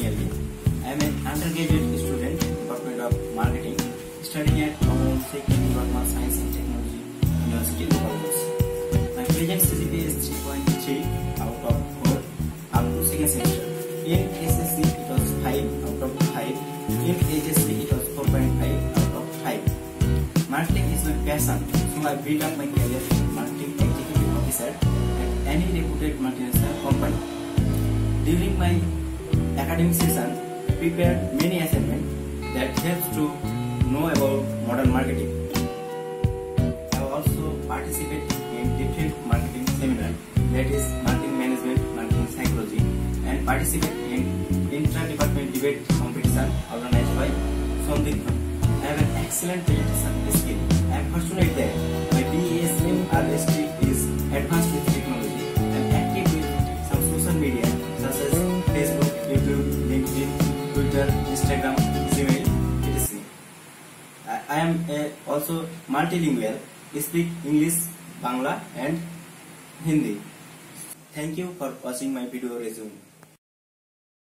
Ali. I am an undergraduate student, Department of Marketing, studying at 004.Md.Roni Science and Technology University, College. My present CGPA is 3.3 out of 4 up to second semester. In SSC it was 5 out of 5. In HSC it was 4.5 out of 5. Marketing is my passion, so I built up my career in marketing executive officer at any reputed multinational company. During my academic session, I prepared many assignments that helps to know about modern marketing. I also participate in different marketing seminars, that is marketing management, marketing psychology, and participate in intra-department debate competition organized by Sondikhan. I have an excellent presentation skill. I am fortunate that my BSMRST is advanced with technology. I am active with some social media such as Facebook, YouTube, LinkedIn, Twitter, Instagram, Gmail, etc. I am also multilingual, speak English, Bangla and Hindi. Thank you for watching my video resume.